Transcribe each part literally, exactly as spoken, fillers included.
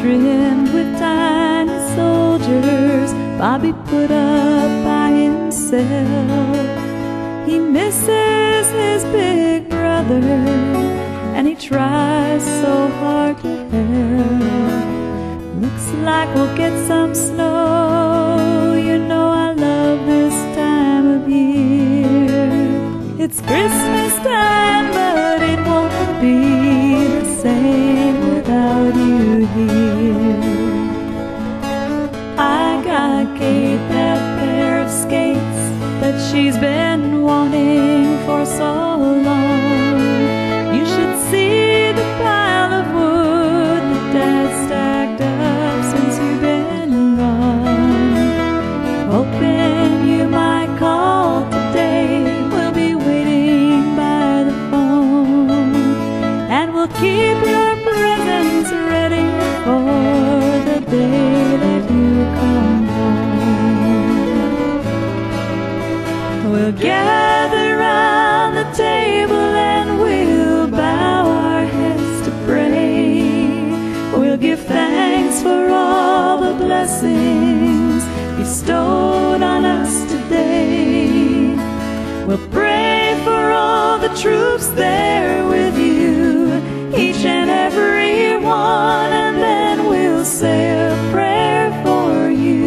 trimmed with tiny soldiers Bobby put up by himself. He misses his big brother, and he tries so hard to help. Looks like we'll get some snow. You know I love this time of year. It's Christmas time, but it won't be the same without you here. I got Kate that pair of skates that she's been wanting for so long. You should see the pile of wood that Dad stacked up since you've been gone. Hoping you might call today. We'll be waiting by the phone, and we'll keep your presents ready for the day that you come home. We'll gather round the table and we'll bow our heads to pray. We'll give thanks for all the blessings bestowed on us today. We'll pray for all the troops there with you, each and every one, and then we'll say a prayer for you.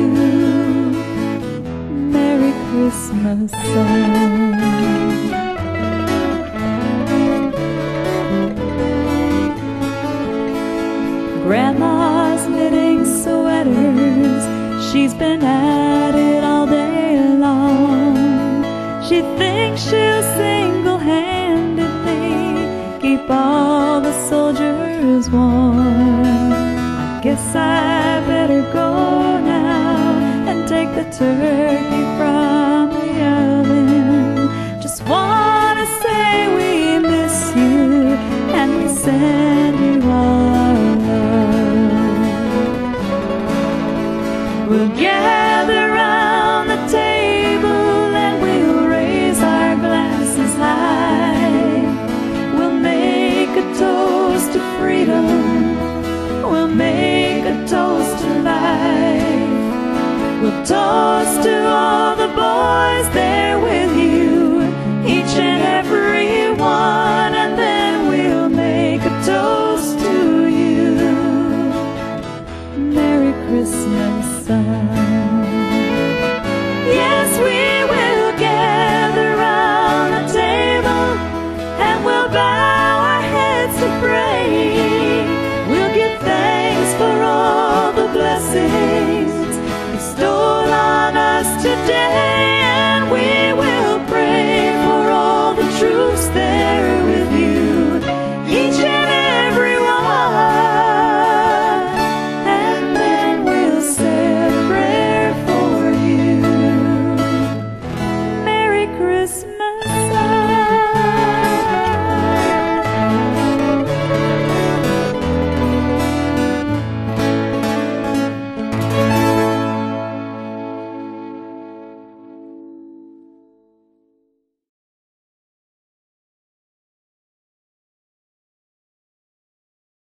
Merry Christmas song. Grandma's knitting sweaters. She's been at it all day long. She thinks she'll single-handedly keep all the soldiers warm. I guess I better go now and take the turkey from the